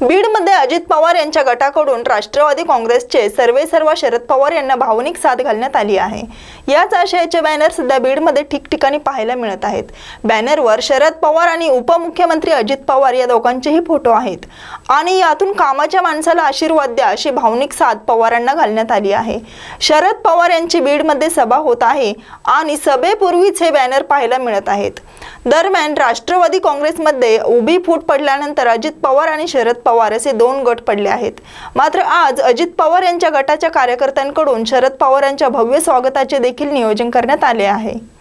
बीडमध्ये अजित पवार यांच्या गटाकडून राष्ट्रवादी काँग्रेसचे सर्वेसर्वा शरद पवार यांना भावनिक साथ घालण्यात आली आहे। याच आशयाचे बॅनर सध्या बीडमध्ये ठिकठिकाणी पाहायला मिळत आहेत। बॅनरवर शरद पवार आणि उपमुख्यमंत्री अजित पवार या दोघांचेही फोटो आहेत आणि यातून कामाच्या माणसाला आशीर्वाद द्या अशी भावनिक साथ पवारांना घालण्यात आली आहे। शरद पवार यांची बीडमध्ये सभा होत आहे आणि सभेपूर्वीच हे बॅनर पाहायला मिळत आहेत। दरम्यान राष्ट्रवादी काँग्रेसमध्ये उभी फूट पडल्यानंतर अजित पवार आणि शरद पवार असे दोन गट पडले आहेत। मात्र आज अजित पवार यांच्या गटाच्या कार्यकर्त्यांकडून शरद पवार यांच्या भव्य स्वागताचे देखील नियोजन करण्यात आले आहे।